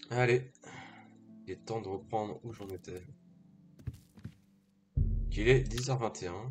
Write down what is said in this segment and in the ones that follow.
Allez, il est temps de reprendre où j'en étais. Il est 10h21.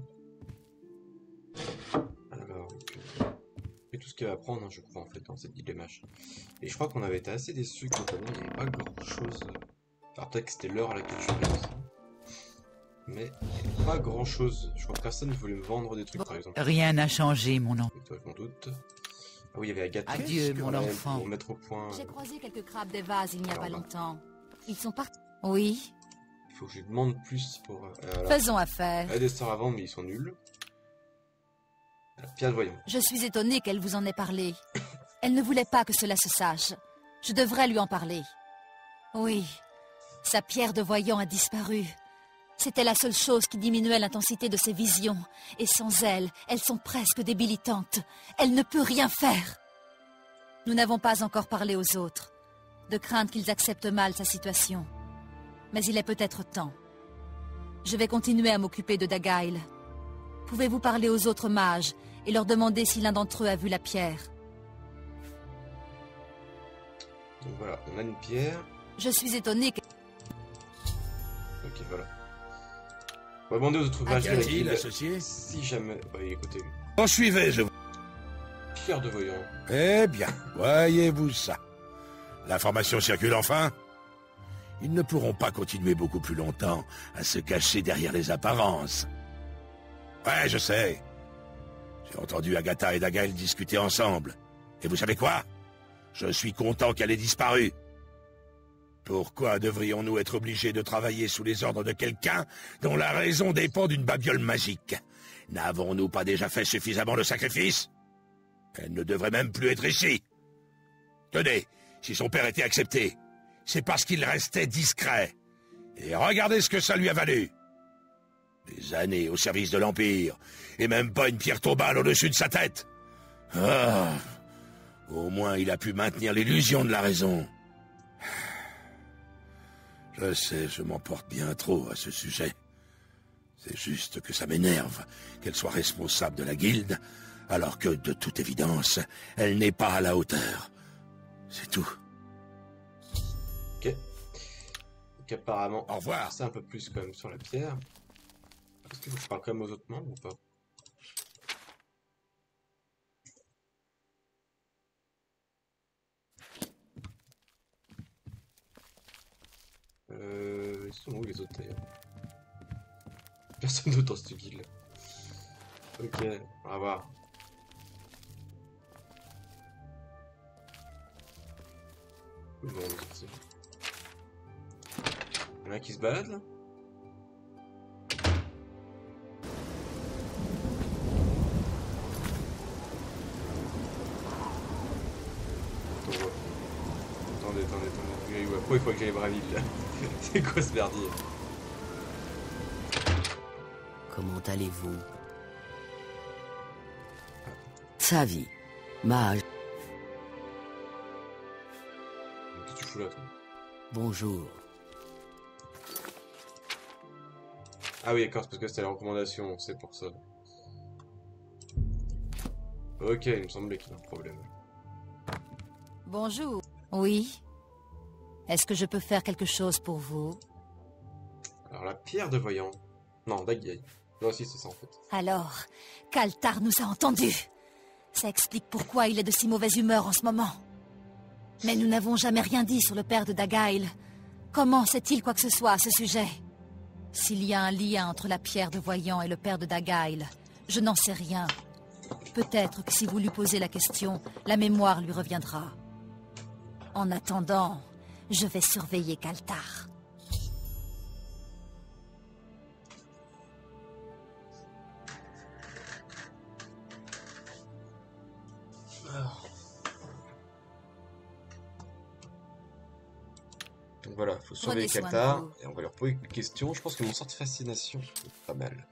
Alors, et tout ce qu'il va prendre, hein, je crois, en fait, dans cette guide des machins. Et je crois qu'on avait été assez déçus quand il n'y avait pas grand-chose. Alors peut-être que c'était l'heure à laquelle je suis venu aussi. Mais pas grand-chose. Je crois que personne ne voulait me vendre des trucs, par exemple. Rien n'a changé, mon enfant. Mon doute. Ah oui, il y avait Agatha. Adieu, mon enfant. Pour mettre au point... J'ai croisé quelques crabes des vases il n'y a pas longtemps. Ils sont partis. Oui. Il faut que je lui demande plus pour... Faisons affaire. Il y a des sorts à vendre, mais ils sont nuls. Pierre de voyant. Je suis étonnée qu'elle vous en ait parlé. Elle ne voulait pas que cela se sache. Je devrais lui en parler. Oui. Sa pierre de voyant a disparu. C'était la seule chose qui diminuait l'intensité de ses visions. Et sans elle, elles sont presque débilitantes. Elle ne peut rien faire. Nous n'avons pas encore parlé aux autres, de crainte qu'ils acceptent mal sa situation. Mais il est peut-être temps. Je vais continuer à m'occuper de Dagail. Pouvez-vous parler aux autres mages et leur demander si l'un d'entre eux a vu la pierre? Donc voilà, on a une pierre. Je suis étonnée que... Ok, voilà. On va demander aux autres mages associé si jamais... Ouais, écoutez. En suivez, je... Pierre de voyant. Eh bien, voyez-vous ça. L'information circule enfin. Ils ne pourront pas continuer beaucoup plus longtemps à se cacher derrière les apparences. Ouais, je sais. J'ai entendu Agatha et Dagail discuter ensemble. Et vous savez quoi? Je suis content qu'elle ait disparu. Pourquoi devrions-nous être obligés de travailler sous les ordres de quelqu'un dont la raison dépend d'une babiole magique? N'avons-nous pas déjà fait suffisamment de sacrifices? Elle ne devrait même plus être ici. Tenez, si son père était accepté, c'est parce qu'il restait discret. Et regardez ce que ça lui a valu. Des années au service de l'Empire, et même pas une pierre tombale au-dessus de sa tête. Ah, au moins il a pu maintenir l'illusion de la raison. Je sais, je m'emporte bien trop à ce sujet. C'est juste que ça m'énerve qu'elle soit responsable de la guilde, alors que, de toute évidence, elle n'est pas à la hauteur. C'est tout. Ok. Donc apparemment, au revoir. C'est un peu plus quand même sur la pierre. Est-ce que je parle quand même aux autres membres ou pas? Ils sont où les autres d'ailleurs? Personne d'autre dans cette guilde. Ok, on va voir. Où vont les autres? Il y en a un qui se balade là? Attendez. Pourquoi il faut que j'aille Braville là? C'est quoi ce merdier? Comment allez-vous? Savi, mage. Qu'est-ce que tu fous là toi? Bonjour. Ah oui d'accord, c'est parce que c'était la recommandation, c'est pour ça. Ok, il me semblait qu'il y a un problème. Bonjour. Oui. Est-ce que je peux faire quelque chose pour vous? Alors la pierre de voyant. Non, Dagail. Non, si c'est ça en fait. Alors, Kaltar nous a entendus. Ça explique pourquoi il est de si mauvaise humeur en ce moment. Mais nous n'avons jamais rien dit sur le père de Dagail. Comment sait-il quoi que ce soit à ce sujet? S'il y a un lien entre la pierre de voyant et le père de Dagail, je n'en sais rien. Peut-être que si vous lui posez la question, la mémoire lui reviendra. En attendant, je vais surveiller Kaltar. Donc voilà, il faut surveiller Kaltar et on va leur poser une question. Je pense que mon sort de fascination est pas mal.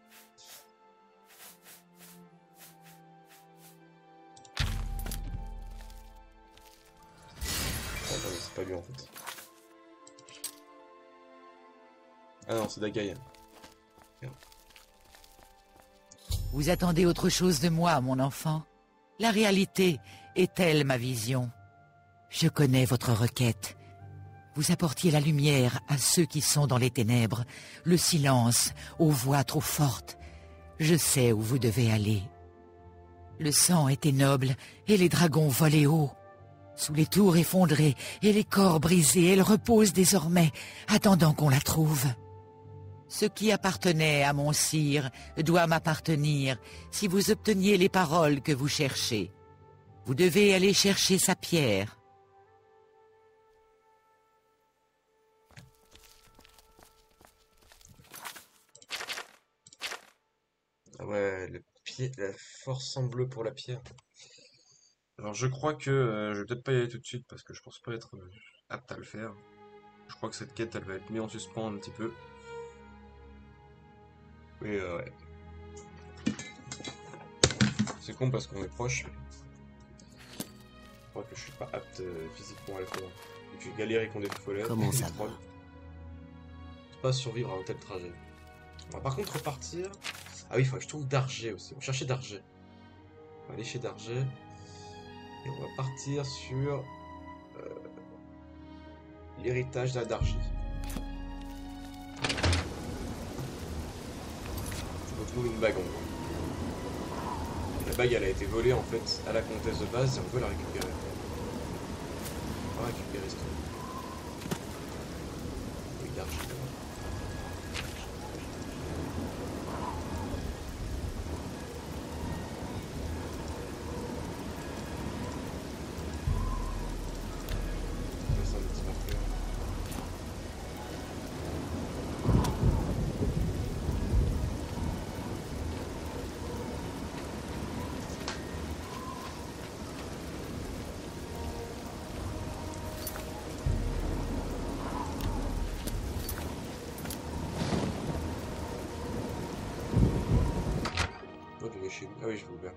Oh non, c'est pas lui en fait. Ah non, c'est Dagail. Vous attendez autre chose de moi, mon enfant? La réalité est-elle ma vision? Je connais votre requête, Vous apportiez la lumière à ceux qui sont dans les ténèbres, le silence aux voix trop fortes. Je sais où vous devez aller. Le sang était noble et les dragons volaient haut. Sous les tours effondrées et les corps brisés, elle repose désormais, attendant qu'on la trouve. Ce qui appartenait à mon sire doit m'appartenir si vous obteniez les paroles que vous cherchez. Vous devez aller chercher sa pierre. Ah ouais, la force en bleu pour la pierre. Alors je crois que je vais peut-être pas y aller tout de suite parce que je pense pas être apte à le faire. Je crois que cette quête elle va être mise en suspens un petit peu. Mais ouais. C'est con parce qu'on est proche. Je crois que je suis pas apte physiquement à le faire. Donc j'ai galéré contre des follets. Comment ça va? Je peux pas survivre à un tel trajet. On va par contre repartir. Ah oui, il faut que je trouve Dargé aussi. On va chercher Dargé. On va aller chez Dargé. Et on va partir sur l'héritage de la Dargé. On retrouve une bague en gros. La bague elle a été volée en fait à la comtesse de base et on veut la récupérer. On va récupérer ce truc. Oui, Dargé. Ah oui, je vais ouvrir.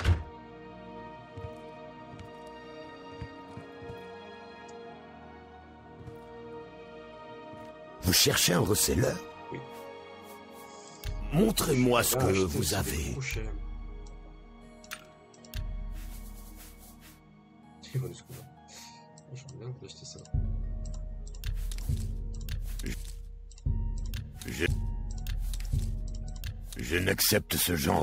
Vous cherchez un receleur? Oui. Montrez-moi ce que vous avez. C'est bon, ce coup-là. J'aime bien d'acheter ça. Je n'accepte ce genre.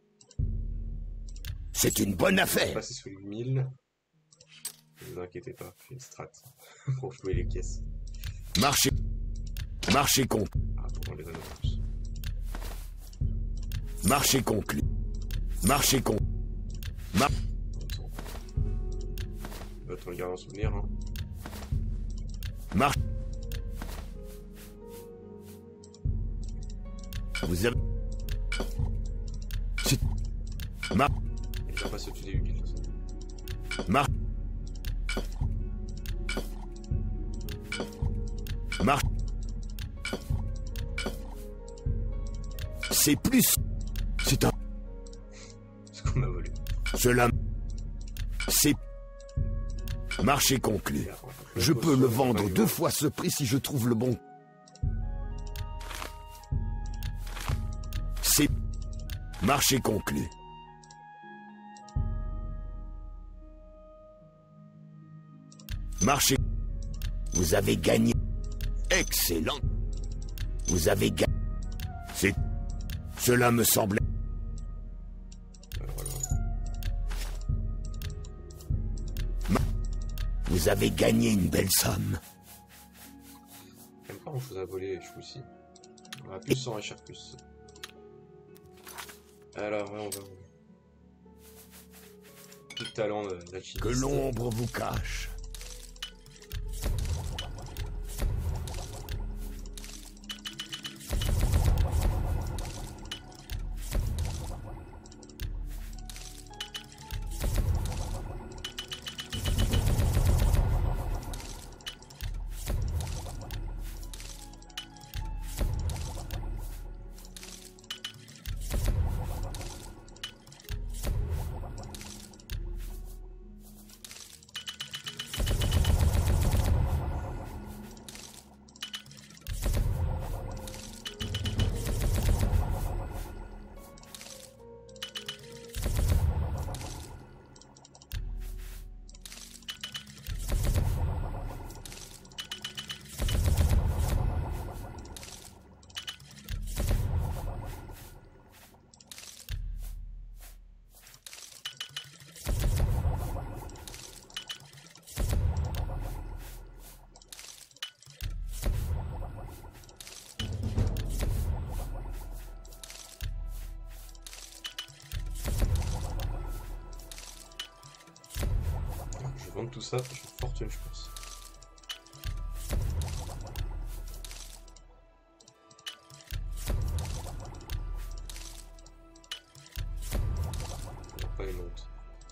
C'est une bonne affaire. Passer sous les 1000. Ne vous inquiétez pas, j'ai une strat pour jouer les caisses. Marché conclu. Ah, pour les anneaux plus. Marché conclu. Marché conclu. On le garde en souvenir. Hein. Vous avez. Il va passer au-dessus des 8000 de toute façon. C'est plus. C'est un. Ce qu'on m'a volé. Cela. C'est. Marché conclu. Je peux le vendre 2 fois ce prix si je trouve le bon. C'est. Marché conclu. Marché. Vous avez gagné. Excellent. Vous avez gagné. C'est. Cela me semblait. Vous avez gagné une belle somme. Il n'y a pas grand chose à voler, je suis ici. On va plus sans Richard plus. Alors, on va. Tout le talent de la chimiste. Que l'ombre vous cache. tout ça, j'ai une fortune, je pense. Pas une honte.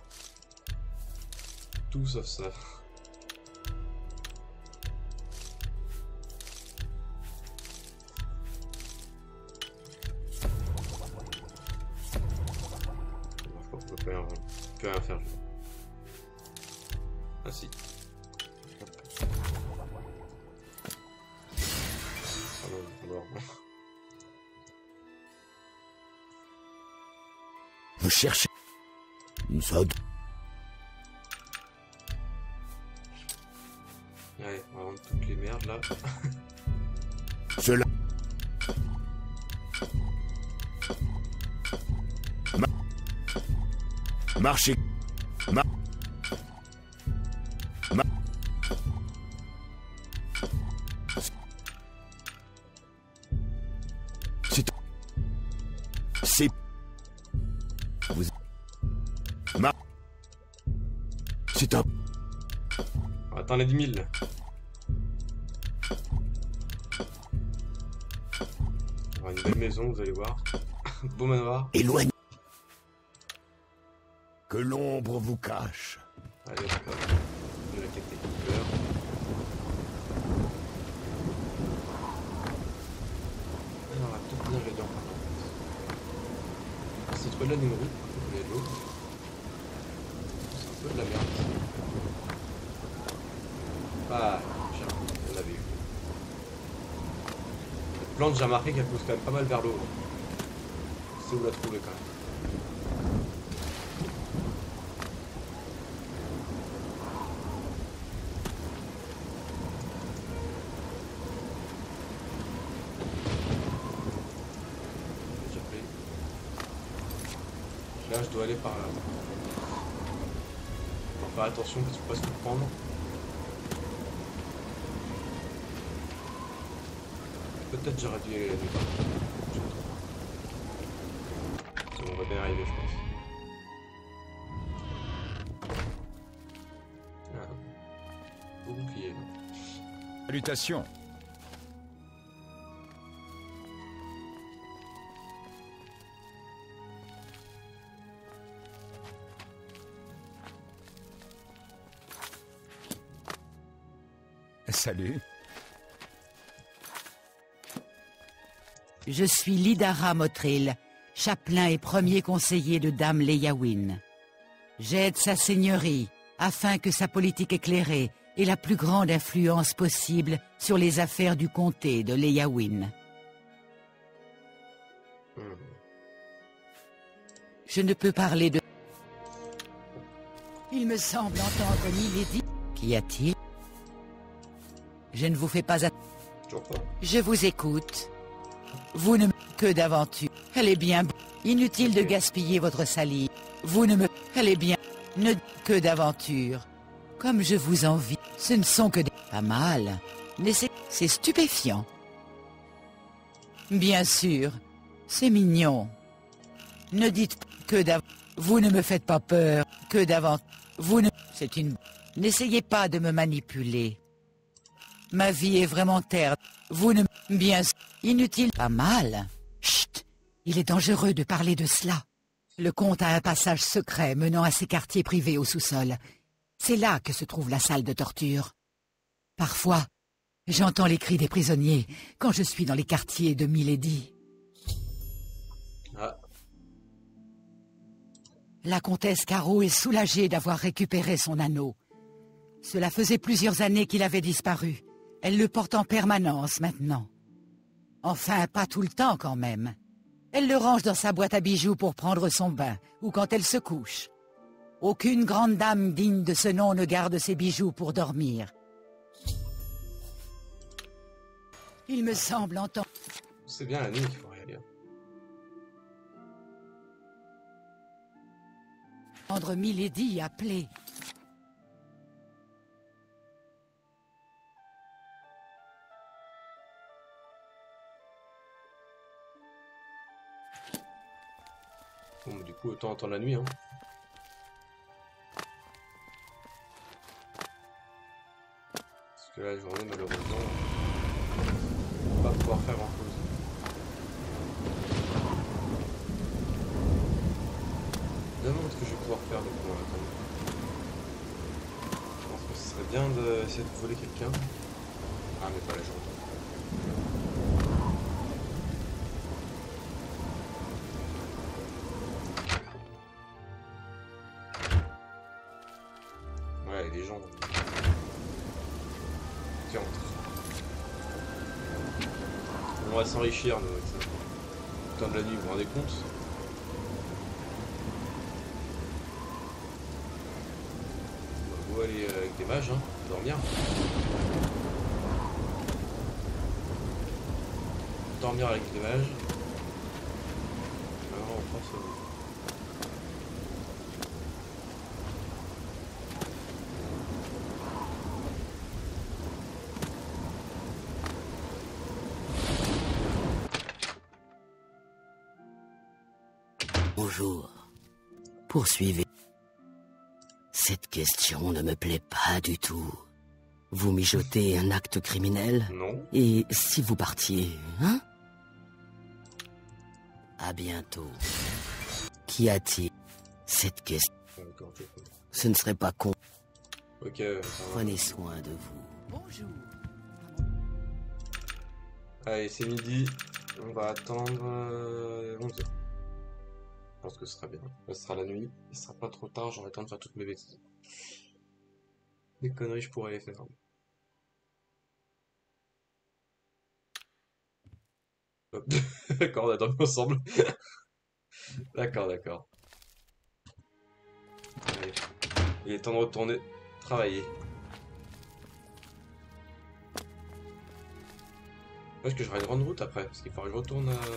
Tout sauf ça. Je crois qu'on peut plus rien faire. Ah si. Ah non, mort. Vous cherchez une sode? Ouais, on va vendre toutes les merdes là. Cela. Marchez. C'est... Vous... C'est un... Attends les 10 000 là. On aura une belle maison, vous allez voir. Beau manoir. Éloignez. Que l'ombre vous cache. Allez, hop, de la quête des couleurs. On va tout bien dedans. C'est trop de la numéro, il y a de l'eau. C'est un peu de la merde. Ah, tiens, on avait eu. Cette plante, j'ai remarqué qu'elle pousse quand même pas mal vers l'eau. C'est où la trouver quand même. Là, je dois aller par là. Faut faire attention parce qu'il faut pas se tout prendre. Peut-être j'aurais dû y aller la nuit. C'est bon, on va bien arriver, je pense. Ah. Beau bouclier. Salutations. Salut. Je suis Lidara Motril, chapelain et premier conseiller de Dame Leyawiin. J'aide sa seigneurie afin que sa politique éclairée ait la plus grande influence possible sur les affaires du comté de Leyawiin. Je ne peux parler de... Il me semble entendre Milady. Qu'y a-t-il? Je ne vous fais pas... Je vous écoute. Vous ne me... Que d'aventure. Elle est bien... Inutile de gaspiller votre salive. Vous ne me... Elle est bien... Ne... Que d'aventure. Comme je vous envie. Ce ne sont que des... Pas mal. Mais c'est stupéfiant. Bien sûr. C'est mignon. Ne dites pas que d'aventure. Vous ne me faites pas peur. Que d'aventure. Vous ne... C'est une... N'essayez pas de me manipuler. Ma vie est vraiment terne. Vous ne... Bien sûr. Inutile. Pas mal. Chut. Il est dangereux de parler de cela. Le comte a un passage secret menant à ses quartiers privés au sous-sol. C'est là que se trouve la salle de torture. Parfois, j'entends les cris des prisonniers quand je suis dans les quartiers de Milady. Ah. La comtesse Caro est soulagée d'avoir récupéré son anneau. Cela faisait plusieurs années qu'il avait disparu. Elle le porte en permanence maintenant. Enfin, pas tout le temps quand même. Elle le range dans sa boîte à bijoux pour prendre son bain, ou quand elle se couche. Aucune grande dame digne de ce nom ne garde ses bijoux pour dormir. Il me semble entendre... C'est bien la nuit qu'il faut regarder. Entendre Milady appeler. Bon, du coup, autant entendre la nuit, hein. Parce que la journée, malheureusement, on va pas pouvoir faire grand chose. Je me demande ce que je vais pouvoir faire de pour attendre. Je pense que ce serait bien d'essayer de voler quelqu'un. Ah, mais pas la journée. Ouais, les gens. Tiens, on va s'enrichir, nous, avec ça. Le temps de la nuit, vous vous rendez compte? On va aller avec des mages, hein, dormir. Dormir avec des mages. Alors, on pense à vous. Bonjour. Poursuivez. Cette question ne me plaît pas du tout. Vous mijotez un acte criminel? Non. Et si vous partiez, hein? À bientôt. Qu'y a-t-il? Cette question... D'accord, je comprends. Ce ne serait pas con. Ok, ça va. Prenez soin de vous. Bonjour. Allez, c'est midi. On va attendre 11h. Je pense que ce sera bien. Ce sera la nuit. Ce sera pas trop tard. J'aurai le temps de faire toutes mes bêtises. Des conneries, je pourrais les faire. Hop. D'accord, on a dormi ensemble. D'accord, d'accord. Allez. Il est temps de retourner travailler. Est-ce que j'aurai une grande route après? Parce qu'il faudrait que je retourne à...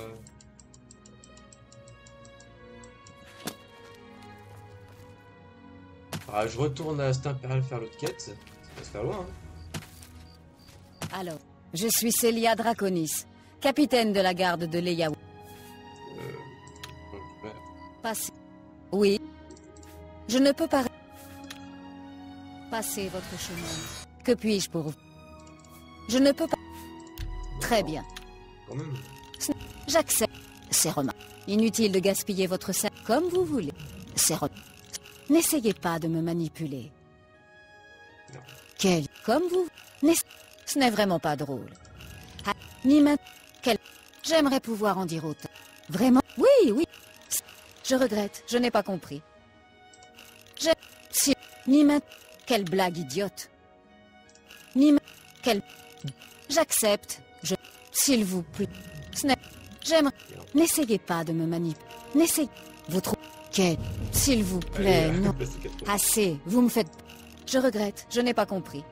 Ah, je retourne à Ast Impérial faire l'autre quête. Ça va se faire loin, hein. Alors, je suis Célia Draconis, capitaine de la garde de Leyaou. Ouais. Passez. Oui. Je ne peux pas... Passez votre chemin. Que puis-je pour vous? Je ne peux pas... Très bien. Quand même. J'accepte. C'est remarquable. Inutile de gaspiller votre cerveau comme vous voulez. C'est remarquable. N'essayez pas de me manipuler. Non. Quel... Comme vous... Ce n'est vraiment pas drôle. Ah, ni maintenant... Quel... J'aimerais pouvoir en dire autant. Vraiment? Oui, oui. Je regrette, je n'ai pas compris. Si... Ni maintenant... Quelle blague idiote. Ni maintenant... Quelle... J'accepte. Je... S'il vous plaît. Ce n'est... J'aimerais... N'essayez pas de me manipuler. N'essayez... Vous trouvez... Quel... S'il vous plaît, Allez, non. passer 4 fois. Assez, vous me faites... Je regrette, je n'ai pas compris.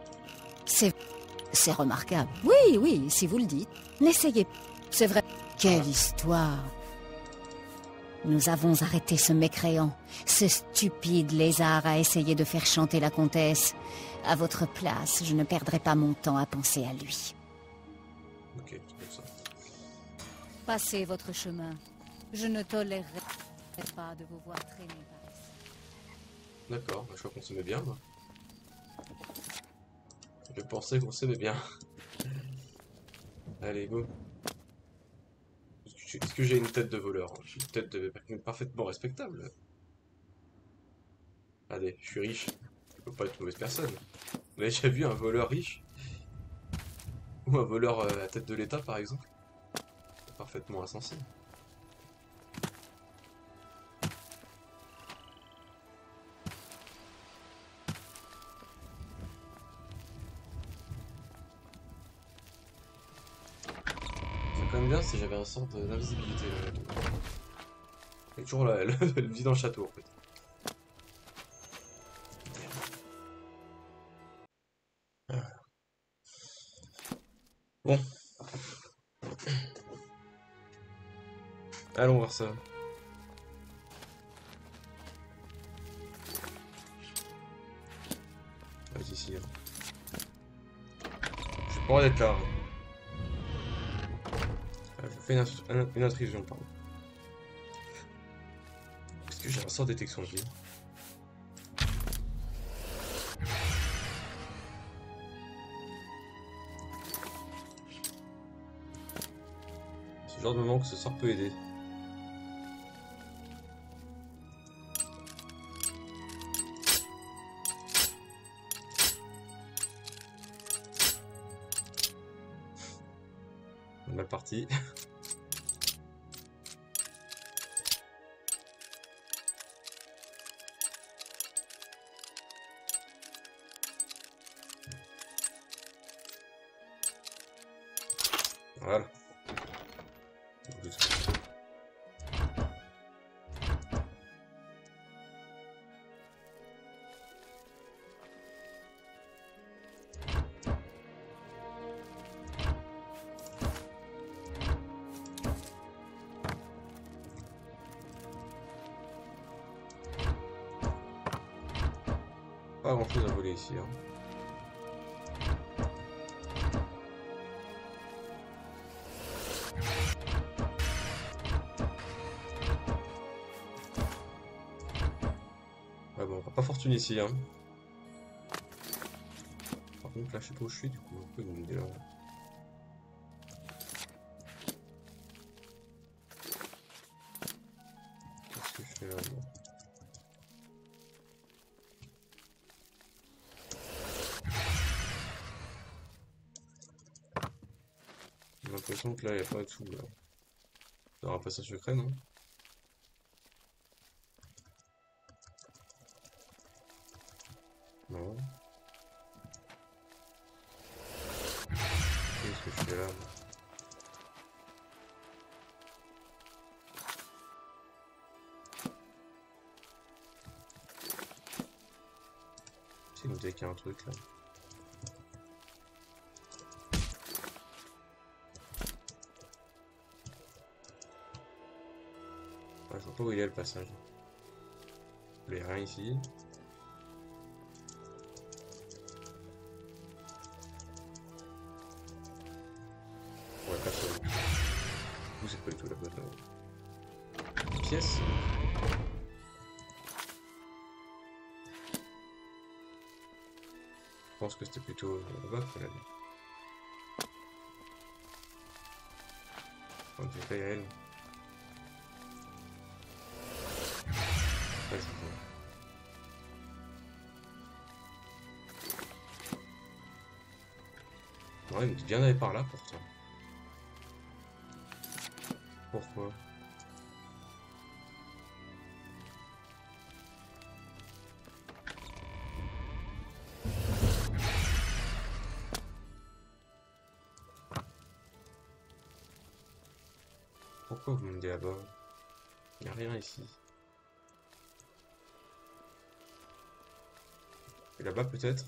C'est remarquable. Oui, oui, si vous le dites. N'essayez... C'est vrai. Quelle histoire. Nous avons arrêté ce mécréant. Ce stupide lézard a essayé de faire chanter la comtesse. À votre place, je ne perdrai pas mon temps à penser à lui. Ok, c'est comme ça. Passez votre chemin. Je ne tolérerai pas de vous voir traîner par ici. D'accord, je crois qu'on s'aimait bien, moi. Je pensais qu'on s'aimait bien. Allez, go. Est-ce que j'ai une tête de voleur? J'ai une tête de parfaitement respectable. Allez, je suis riche. Je peux pas être une mauvaise personne. Vous avez déjà vu un voleur riche? Ou un voleur à la tête de l'État, par exemple? C'est parfaitement insensé. C'est quand même bien si j'avais un sort d'invisibilité là. Et toujours là, elle vit dans le château en fait. Bon. Allons voir ça. Vas-y, ici. J'ai pas envie d'être là. Je fais une intrusion, pardon. Est-ce que j'ai un sort de détection de vie? C'est le genre de moment que ce sort peut aider. Mal parti. Voilà. Pas grand chose à voler ici. Hein. Ouais, bon, on va pas fortune ici. Hein. Par contre, là, je sais pas où je suis du coup. On peut me dire. Qu'est-ce que je fais là? J'ai l'impression que là, il n'y a pas tout. Là. Il y aura un passage secret, non? Non. Qu'est-ce que je fais là? C'est noté qu'il y a un truc là. Je vois pas où il est le passage. Il n'y a rien ici. Ouais, personne. Vous c'est pas du tout la bonne pièce. Je pense que c'était plutôt là-bas qu'il fallait aller. On fait pas elle. Là, je vois. Ouais, il me dit bien d'aller par là pourtant. Pourquoi? Pourquoi vous me dites là-bas? Il n'y a rien ici. Et là-bas peut-être?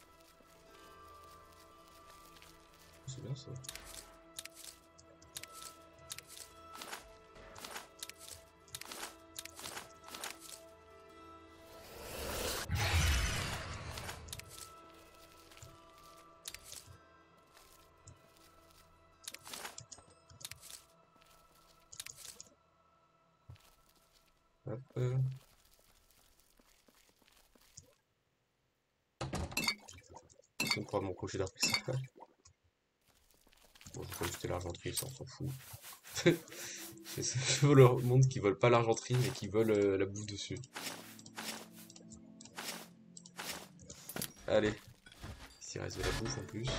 C'est bien ça. Hop. On pourra mon crochet d'arc-en-ciel. Bon, je vais pas jeter l'argenterie, ça on s'en fout. C'est ce voleur monde qui vole pas l'argenterie mais qui vole la bouffe dessus. Allez. Ici il reste de la bouffe en plus.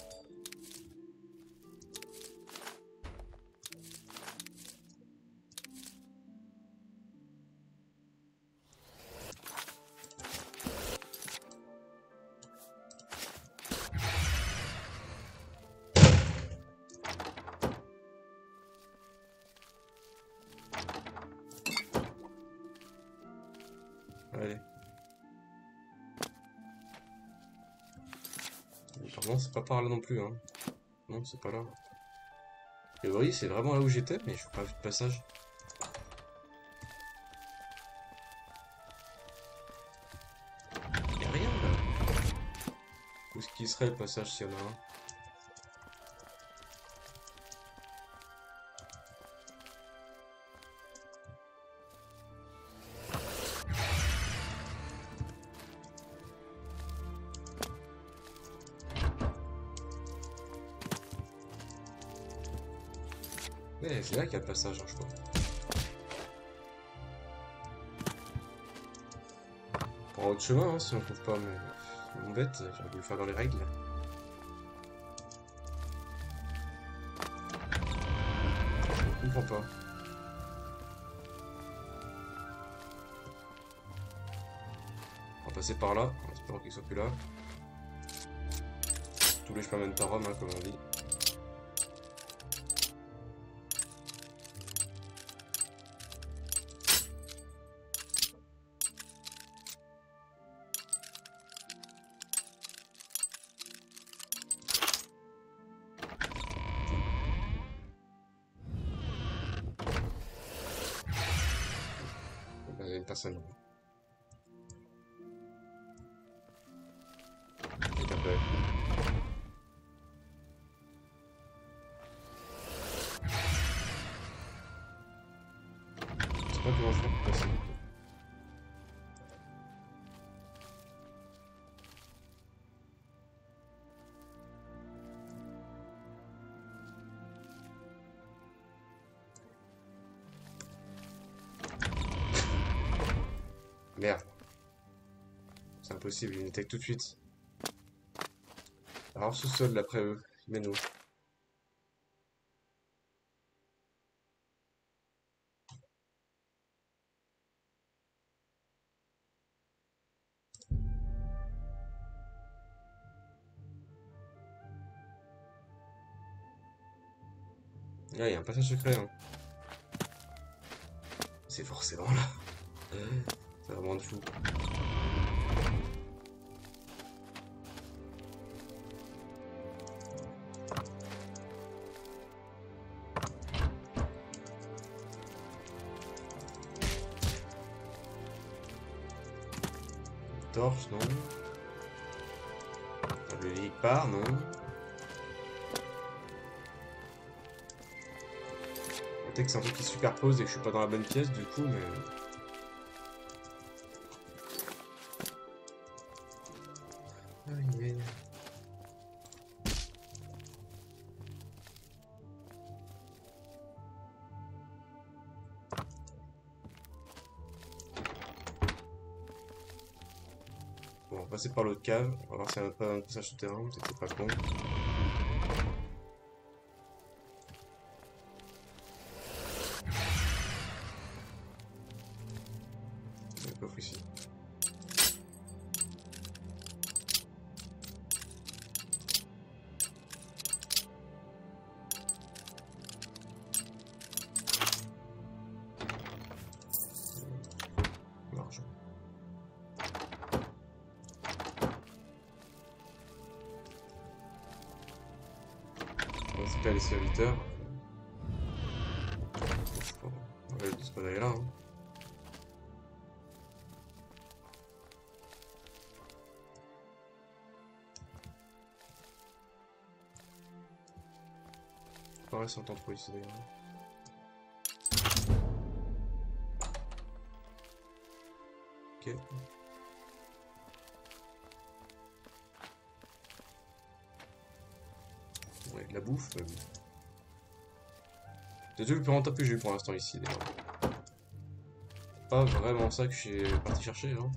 Allez. Non, c'est pas par là non plus, hein. Non, c'est pas là. Et oui, c'est vraiment là où j'étais, mais je n'ai pas vu de passage. Y'a rien là. Où est-ce qu'il serait le passage s'il y en a un? Ouais, c'est là qu'il y a le passage, hein, je crois. On prend autre chemin, hein, si on trouve pas, mais... Mon bête, j'aurais dû le faire dans les règles. Je comprends pas. On va passer par là, en espérant qu'il soit plus là. Tous les chemins mènent à Rome, hein, comme on dit. Il y a une personne. Et après. Je sais pas comment je fais pour passer. Merde. C'est impossible, ils m'attaquent tout de suite. Alors sous-sol d'après eux, mais nous. Là, il y a un passage secret. Hein. C'est forcément là. C'est vraiment de fou. Torche, non. Table de part, non. Peut-être que c'est un truc qui se superpose et que je suis pas dans la bonne pièce du coup, mais... Bon, on va passer par l'autre cave, on va voir s'il n'y a pas un passage souterrain, peut-être c'est pas con. Il y a un coffre ici. L'argent. C'est pas les serviteurs. Je sais pas. Ouais, ils disent pas d'aller là. Hein. Pareil, c'est un temps trop ici d'ailleurs. Ok. Ouais, de la bouffe. C'est tout le plus rentable que j'ai eu pour l'instant ici d'ailleurs. Pas vraiment ça que je suis parti chercher. Hein.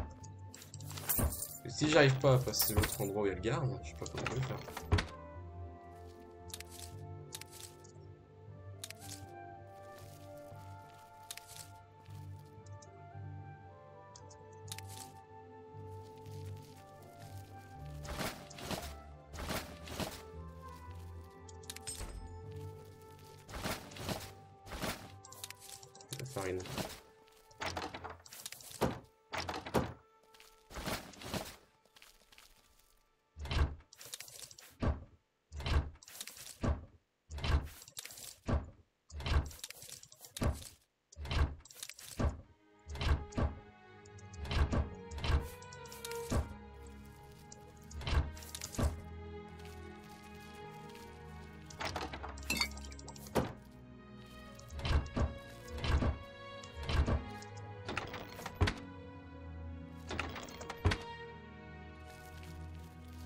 Et si j'arrive pas à passer l'autre endroit où il y a le garde, je sais pas comment je vais faire. La farine.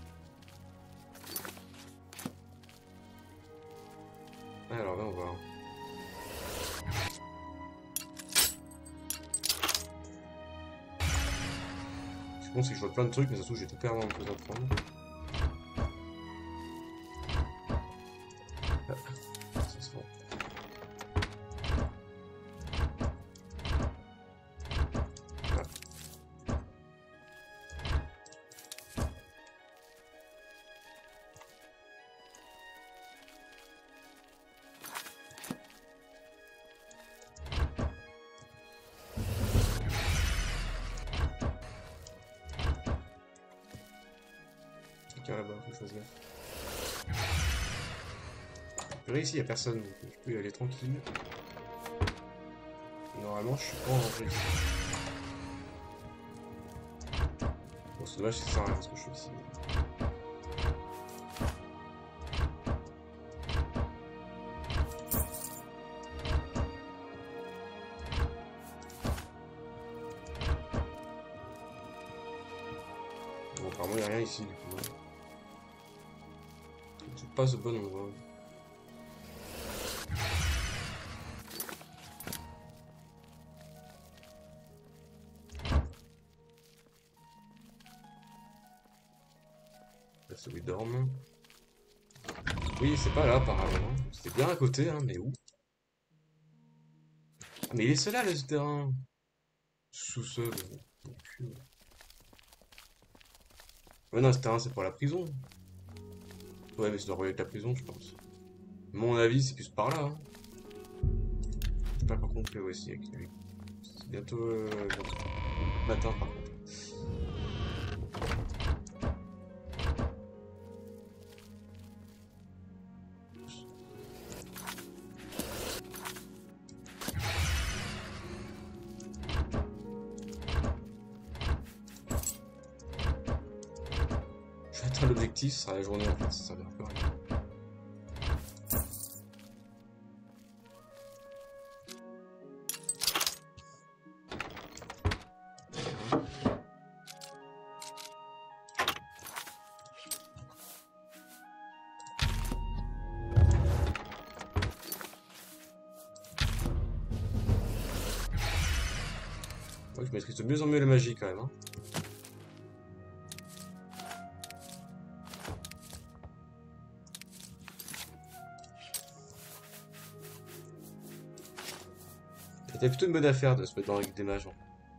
Alors là on va Bon, c'est que je vois plein de trucs, mais ça se trouve, j'ai tout perdu en me faisant prendre. Ah, ça se voit. Ah. Quelqu'un là-bas, faut que je fasse gaffe. Purée, ici, y'a personne, donc je peux y aller tranquille. Normalement, je suis pas en danger ici. Bon, c'est dommage, c'est ça rien ce que je fais ici. Bon, apparemment, y'a rien ici, du coup. C'est pas ce bon endroit. Là, c'est où ils dorment. Oui, c'est pas là, apparemment. C'était bien à côté, hein, mais où? Ah, mais il est seul là, le terrain. Sous-sol. Ouais, non, ce terrain, c'est pour la prison. Ouais, mais ça doit relier avec la prison, je pense. À mon avis, c'est plus par là. Hein. Je sais pas par contre, ouais, si, c'est bientôt matin, par contre. Je vais atteindre l'objectif, ce sera la journée en fait, ça sert à rien. Ouais, je maîtrise de mieux en mieux la magie quand même. Hein. C'était plutôt une bonne affaire de se mettre dans la Ligue des mages.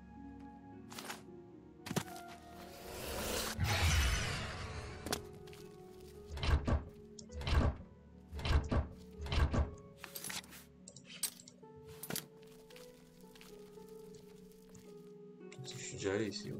Je suis déjà allé ici. Ouais.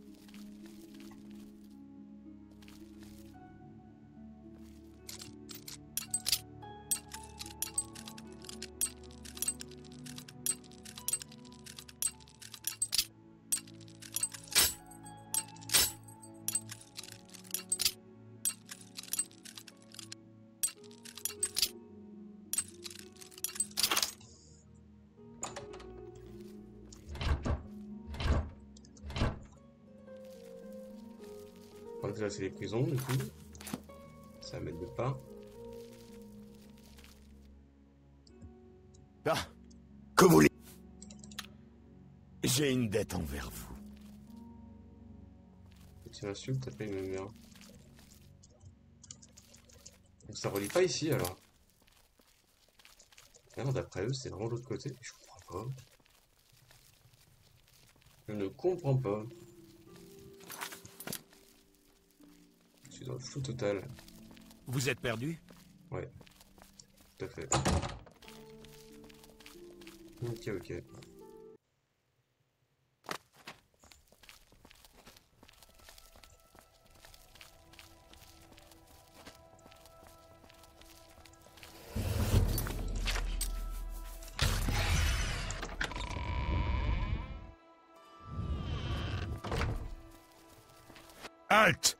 Donc là c'est les prisons du coup. Ça m'aide pas. Ah, que voulez J'ai une dette envers vous. Tu m'insultes, t'as pas une merde. Donc ça relie pas ici alors. Non, d'après eux, c'est vraiment l'autre côté. Je comprends pas. Je ne comprends pas. Je suis dans le flou total. Vous êtes perdu? Ouais. Tout à fait. Ok, ok. Halte!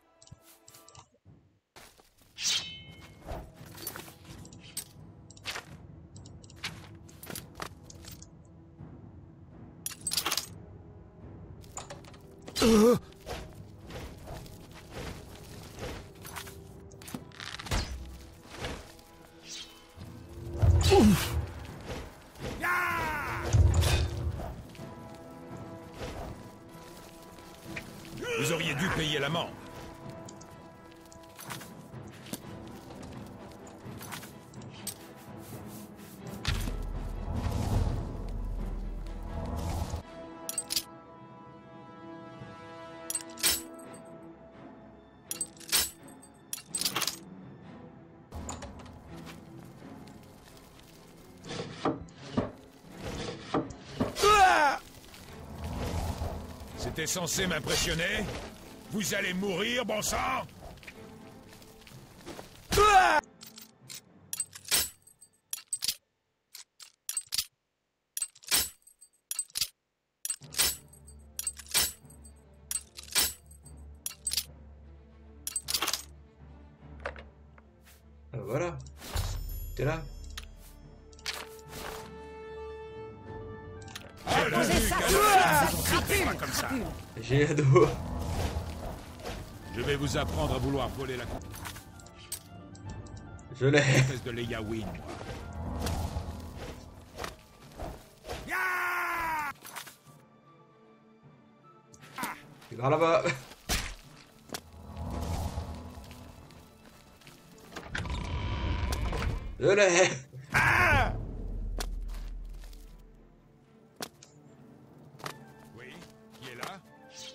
Vous payer l'amende. C'était censé m'impressionner? Vous allez mourir, bon sang! Voilà. T'es là. Comme ça. J'ai ado. Je vais vous apprendre à vouloir voler la Je l'ai. comtesse de Leia Win. Vers là-bas. Je l'ai. Oui, qui est là?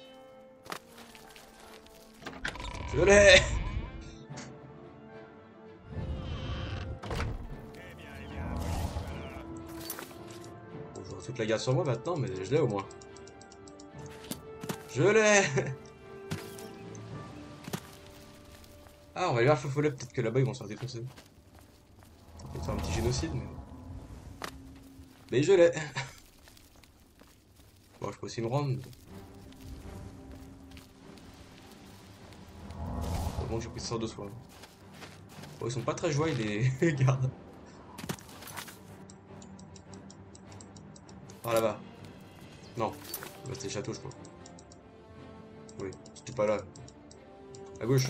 Je l'ai. Bon, j'aurai toute la garde sur moi maintenant, mais je l'ai au moins. Je l'ai. Ah, on va aller voir le follet, peut-être que là-bas ils vont se faire défoncer. On va faire un petit génocide, mais... Mais je l'ai. Bon, je peux aussi me rendre. Bon, j'ai pris ça 2 fois. Bon, ils sont pas très joyeux les gardes. Ah, là-bas. Non. Bah, c'était le château, je crois. Oui, c'était pas là. À gauche.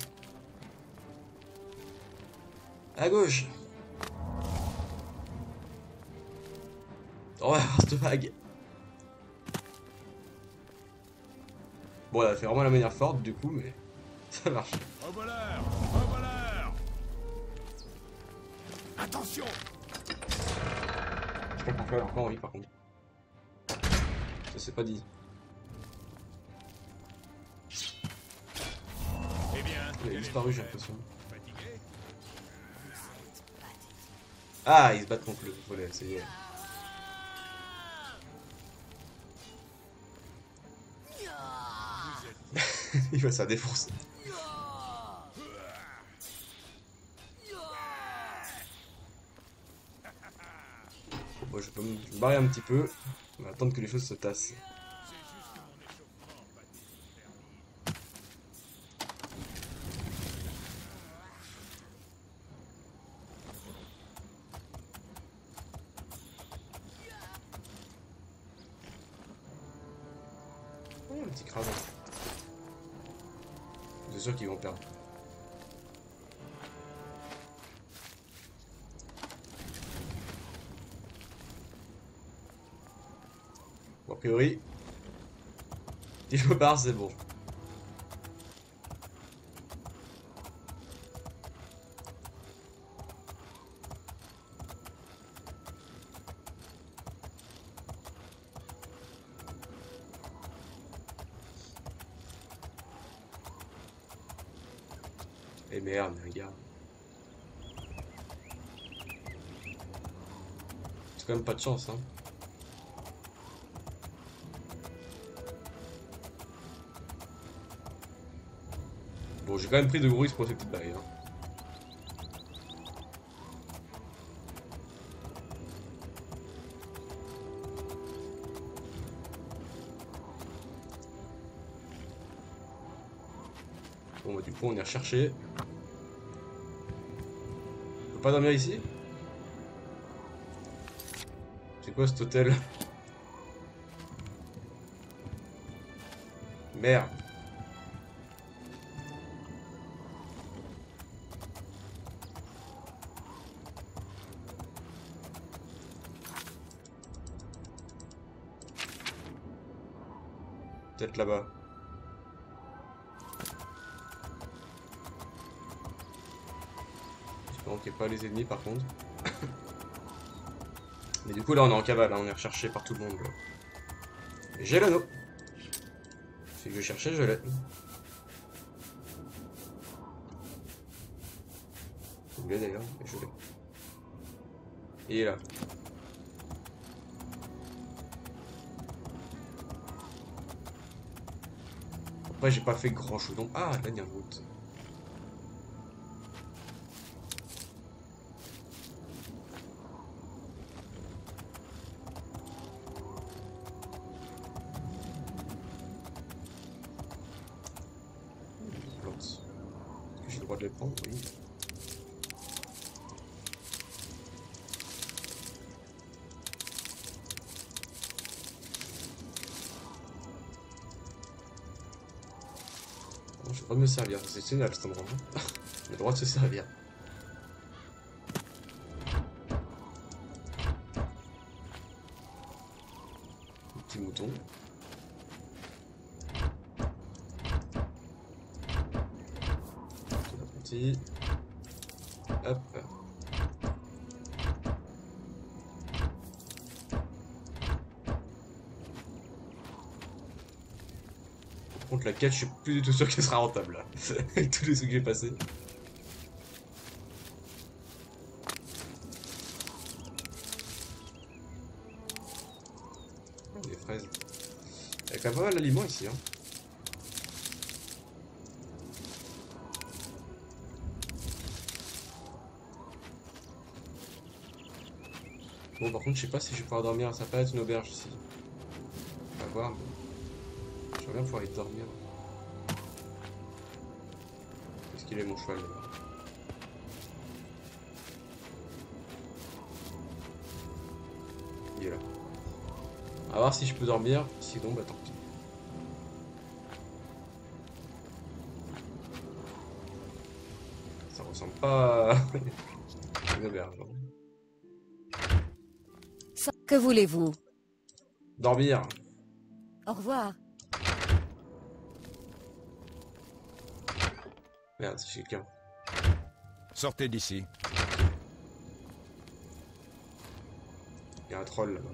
À gauche. On va voir cette vague. Bon, elle a fait vraiment la manière forte du coup, mais ça marche. Au voleur! Au voleur! Attention! Je comprends pas, elle a encore envie par contre. Ça c'est pas dit. Eh bien, Il a disparu, j'ai l'impression. fatigué? Ah, ils se battent contre le volet, c'est bien. Il va se faire défoncer. Bon, moi je vais pas me barrer un petit peu. On va attendre que les choses se tassent. Oh, un petit crabe. C'est sûr qu'ils vont perdre. Bon, a priori, si je me barre, c'est bon. Et merde, regarde. C'est quand même pas de chance, hein. Bon, j'ai quand même pris de gros risques pour ces petites barrières. Bon, bah, du coup, on est recherché. On peut pas dormir ici? C'est quoi cet hôtel? Merde. Peut-être là-bas. Donc pas les ennemis par contre. Mais du coup là on est en cavale, hein, on est recherché par tout le monde. J'ai l'anneau. Ce que je cherchais, je l'ai. Je l'ai d'ailleurs, et je l'ai. Et il est là. Après j'ai pas fait grand chose donc. Ah là il y a une route. Est-ce que j'ai le droit de les prendre? Oui. J'ai le droit de me servir, c'est génial cet endroit. On a le droit de se servir. Un petit mouton. Tout apprenti. Hop. Contre la quête, je suis plus du tout sûr qu'elle sera rentable là. Avec tous les trucs que j'ai passés. Oh, des fraises. Il y a quand même pas mal d'aliments ici. Hein. Bon, par contre, je sais pas si je vais pouvoir dormir. Ça peut être une auberge ici. On va voir. J'aimerais bien pouvoir y dormir. Est-ce qu'il est mon cheval là-bas? Il est là. On va voir si je peux dormir. Sinon, bah tant pis. Ça ressemble pas à une auberge. Que voulez-vous? Dormir. Au revoir. Merde, c'est quelqu'un. Sortez d'ici. Il y a un troll là-bas.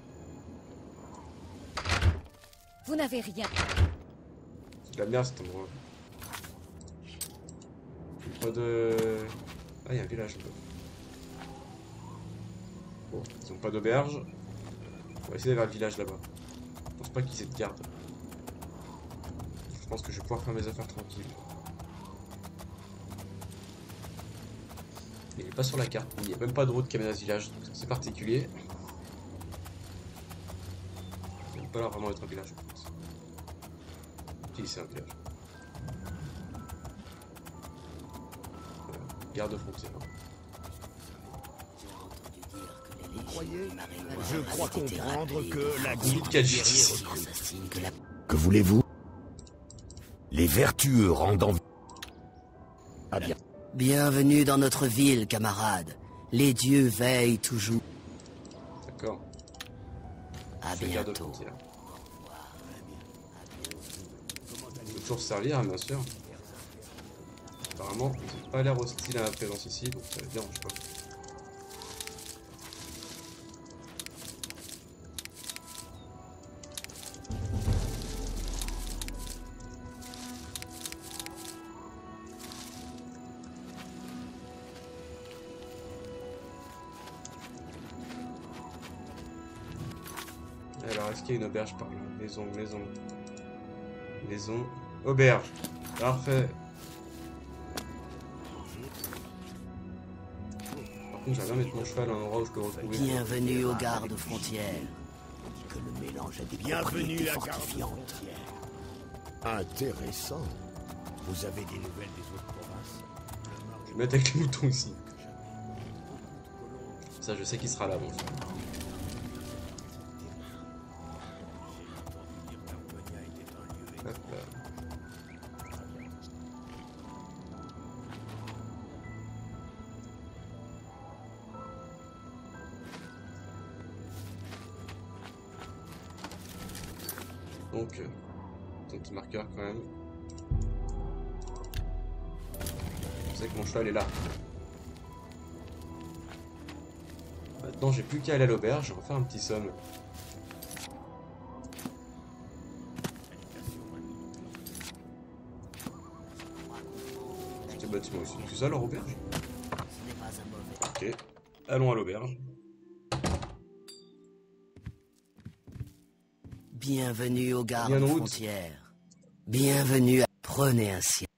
Vous n'avez rien. C'est de la merde cet endroit. Pas de... Ah, il y a un village là-bas. Bon, ils ont pas d'auberge. On va essayer d'aller vers le village là-bas. Je pense pas qu'ils aient de garde. Je pense que je vais pouvoir faire mes affaires tranquilles. Il est pas sur la carte, il n'y a même pas de route qui amène à ce village, donc c'est particulier. Il n'a pas l'air vraiment être un village, je pense. Si, c'est un village. Voilà. Garde frontière. Je crois comprendre que la guilde Que voulez-vous? Les vertueux rendant... Ah bien. Bienvenue dans notre ville, camarade. Les dieux veillent toujours. D'accord. À Je fais garde bientôt. frontière. On peut toujours se servir, hein, bien sûr. Apparemment, ils n'ont pas l'air hostiles à la présence ici, donc ça ne dérange pas. Alors, est-ce qu'il y a une auberge par là? Maison, maison. Maison. Auberge. Parfait. Par contre, j'aimerais bien mettre mon cheval à un endroit où je peux retrouver. Bienvenue aux gardes frontières. Que le mélange a des Bienvenue la fortifiantes. Intéressant. Vous avez des nouvelles des autres provinces? Je vais mettre avec les moutons ici. Ça, je sais qu'il sera là, mon cheval. Hop là. Donc, un petit marqueur quand même. Je sais que mon cheval est là. Maintenant, j'ai plus qu'à aller à l'auberge, on va faire un petit somme. Petit bâtiment ici, c'est ça leur auberge? Ok, allons à l'auberge. Bienvenue aux gardes Bien en route. frontières. Bienvenue à... Prenez un ciel.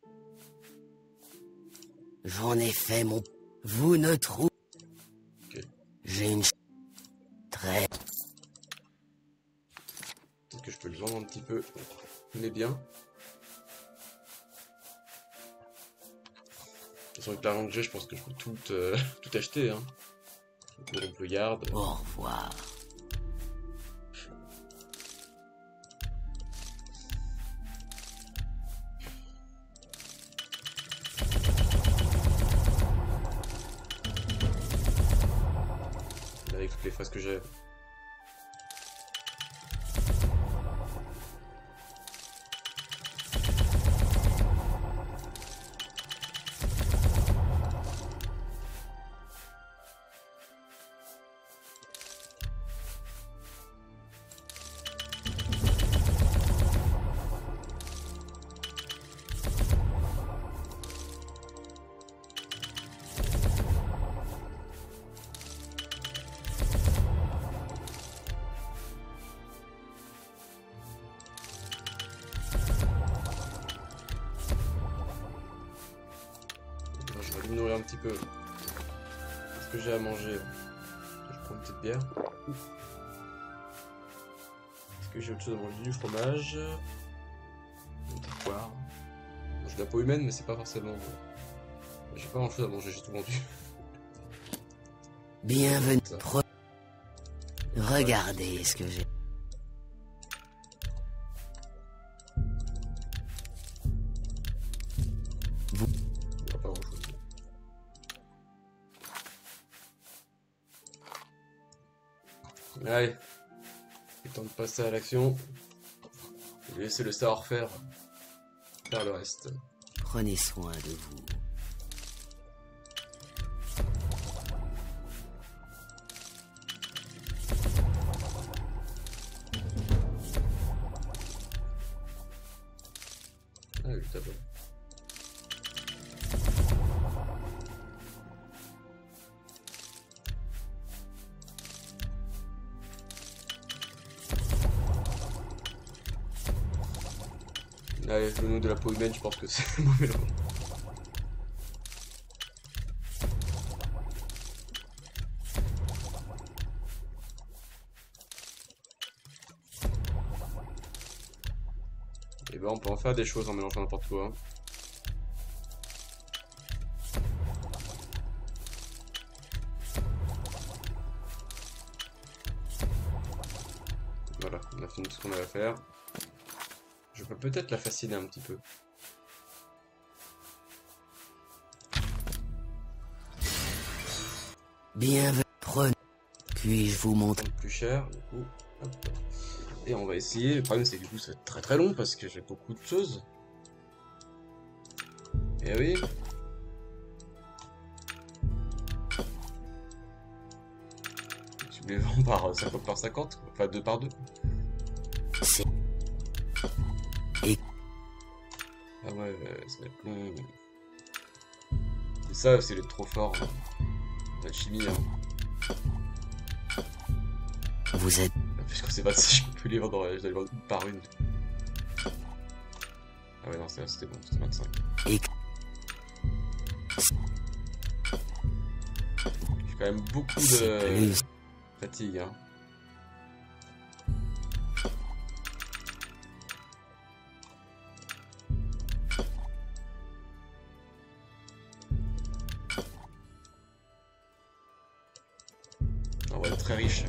J'en ai fait mon... Vous ne trouvez... Ok. J'ai une... Très... Peut-être que je peux le vendre un petit peu. On est bien. De toute façon, avec l'argent que j'ai, je pense que je peux tout, tout acheter. Hein. Donc, on le garde. Au revoir. Avec toutes les phrases que j'ai. Je vais aller me nourrir un petit peu. Qu'est-ce que j'ai à manger? Je prends une petite bière. Est-ce que j'ai autre chose à manger? Du fromage. Une petite poire. J'ai de la peau humaine, mais c'est pas forcément... J'ai pas grand chose à manger, j'ai tout vendu. Bienvenue. Ça. Regardez ce que j'ai. Il y a pas grand chose. Allez. Il est temps de passer à l'action. Je vais laisser le savoir-faire faire le reste. Prenez soin de vous. Ah oui, t'as pas. Allez, le nom de la peau humaine, je pense que c'est un mauvais nom. Et ben on peut en faire des choses en mélangeant n'importe quoi. Voilà, on a fini tout ce qu'on avait à faire. Je peux peut-être la fasciner un petit peu. Bienvenue. Prenez. Puis-je vous montrer? Prendre plus cher, du coup. Hop. Et on va essayer. Le problème, c'est que du coup, ça va être très très long parce que j'ai beaucoup de choses. Et oui. Tu me les vends par 50 par 50, enfin 2 par 2. C'est... Et... Ah ouais, ça va être long. C'est ça, c'est les trop forts. L'alchimie, hein. Vous êtes... Puisque c'est 26, je peux les vendre, je dois les vendre une par une. Ah ouais, non, c'était bon, c'était 25. Et... J'ai quand même beaucoup C'est de plus... fatigue, hein. On va être très riche.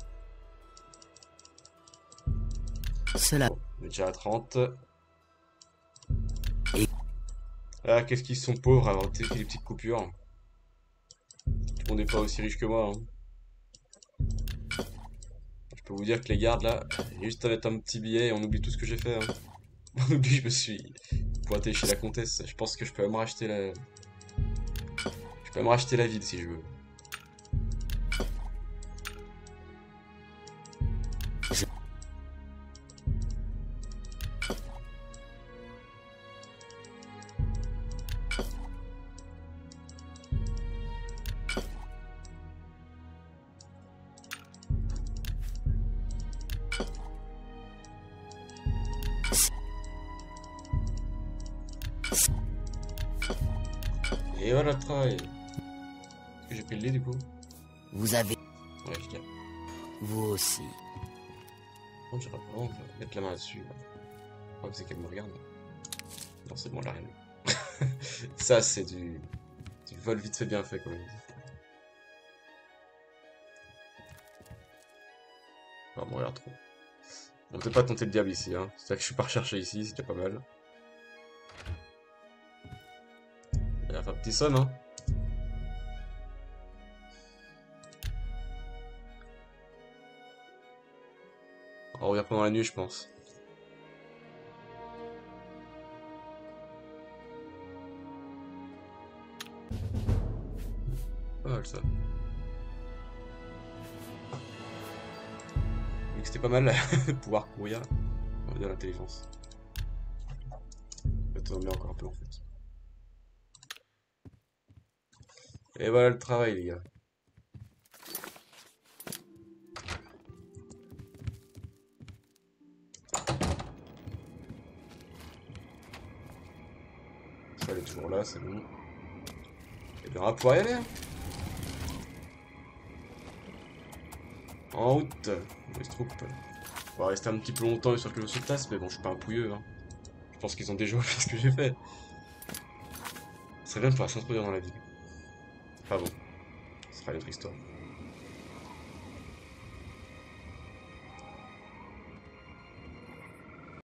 Cela... Bon, on est déjà à 30. Ah, qu'est-ce qu'ils sont pauvres à avoir fait des petites coupures. Tout le monde n'est pas aussi riche que moi. Hein. Je peux vous dire que les gardes là, il y a juste à mettre un petit billet et on oublie tout ce que j'ai fait. Hein. On oublie, je me suis pointé chez la comtesse. Je pense que je peux me racheter la. Je peux me racheter la ville si je veux. Et voilà le travail. Est-ce que j'ai pris le lait du coup? Vous avez... Ouais, je tiens. Vous aussi. Non, j'irai pas vraiment mettre la main là-dessus. Là. Je crois que c'est qu'elle me regarde. Non, c'est bon, là, rien. Ça, c'est du vol vite fait bien fait, comme on dit. Non, me regarde trop. On peut pas tenter le diable ici, hein. C'est ça que je suis pas recherché ici, c'était pas mal. Il a fait un petit somme, hein. On revient pendant la nuit, je pense. Pas mal ça. Vu que c'était pas mal de pouvoir courir, on va dire l'intelligence. Peut-être on met encore un peu en fait. Et voilà le travail, les gars. Ça, elle est toujours là, c'est bon. Et bien, on va pouvoir y aller. En route, les troupes. On va rester un petit peu longtemps histoire que je se tasse, mais bon, je suis pas un pouilleux. Hein. Je pense qu'ils ont déjà fait ce que j'ai fait. Ça serait bien de pouvoir s'introduire dans la ville. Enfin bon, ce sera une autre histoire.